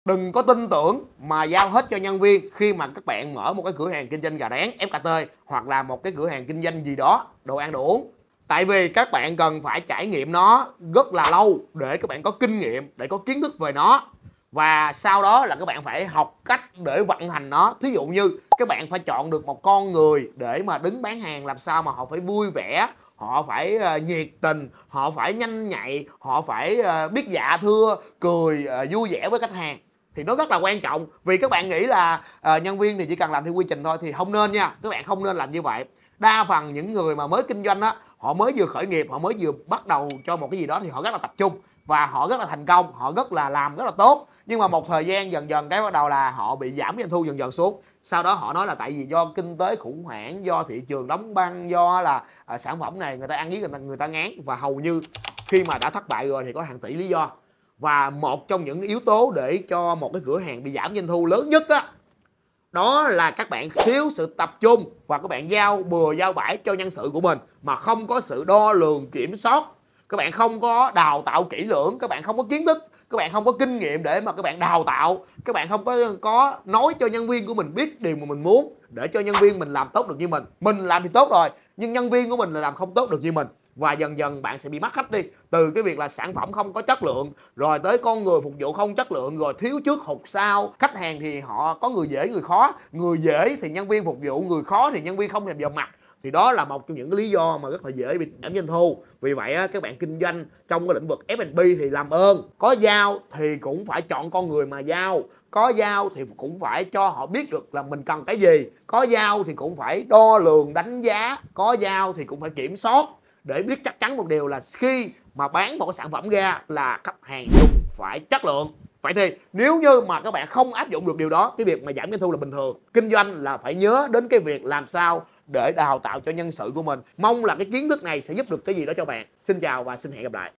Đừng có tin tưởng mà giao hết cho nhân viên khi mà các bạn mở một cái cửa hàng kinh doanh gà rán FKT hoặc là một cái cửa hàng kinh doanh gì đó, đồ ăn đồ uống. Tại vì các bạn cần phải trải nghiệm nó rất là lâu để các bạn có kinh nghiệm, để có kiến thức về nó. Và sau đó là các bạn phải học cách để vận hành nó. Thí dụ như các bạn phải chọn được một con người để mà đứng bán hàng làm sao mà họ phải vui vẻ, họ phải nhiệt tình, họ phải nhanh nhạy, họ phải biết dạ thưa, cười vui vẻ với khách hàng. Thì nó rất là quan trọng. Vì các bạn nghĩ là nhân viên thì chỉ cần làm theo quy trình thôi thì không nên nha. Các bạn không nên làm như vậy. Đa phần những người mà mới kinh doanh á, họ mới vừa khởi nghiệp, họ mới vừa bắt đầu cho một cái gì đó thì họ rất là tập trung và họ rất là thành công, họ rất là làm rất là tốt. Nhưng mà một thời gian dần dần cái bắt đầu là họ bị giảm doanh thu dần dần xuống. Sau đó họ nói là tại vì do kinh tế khủng hoảng, do thị trường đóng băng, do là sản phẩm này người ta ăn với người ta ngán. Và hầu như khi mà đã thất bại rồi thì có hàng tỷ lý do. Và một trong những yếu tố để cho một cái cửa hàng bị giảm doanh thu lớn nhất á, đó là các bạn thiếu sự tập trung và các bạn giao bừa giao bãi cho nhân sự của mình mà không có sự đo lường kiểm soát. Các bạn không có đào tạo kỹ lưỡng, các bạn không có kiến thức, các bạn không có kinh nghiệm để mà các bạn đào tạo, các bạn không có nói cho nhân viên của mình biết điều mà mình muốn để cho nhân viên mình làm tốt được như mình. Mình làm thì tốt rồi nhưng nhân viên của mình là làm không tốt được như mình. Và dần dần bạn sẽ bị mất khách đi. Từ cái việc là sản phẩm không có chất lượng, rồi tới con người phục vụ không chất lượng, rồi thiếu trước hụt sau. Khách hàng thì họ có người dễ người khó, người dễ thì nhân viên phục vụ, người khó thì nhân viên không thèm vào mặt. Thì đó là một trong những cái lý do mà rất là dễ bị giảm doanh thu. Vì vậy các bạn kinh doanh trong cái lĩnh vực F&B thì làm ơn, có giao thì cũng phải chọn con người mà giao, có giao thì cũng phải cho họ biết được là mình cần cái gì, có giao thì cũng phải đo lường đánh giá, có giao thì cũng phải kiểm soát để biết chắc chắn một điều là khi mà bán một cái sản phẩm ra là khách hàng dùng phải chất lượng. Vậy thì nếu như mà các bạn không áp dụng được điều đó, cái việc mà giảm doanh thu là bình thường. Kinh doanh là phải nhớ đến cái việc làm sao để đào tạo cho nhân sự của mình. Mong là cái kiến thức này sẽ giúp được cái gì đó cho bạn. Xin chào và xin hẹn gặp lại.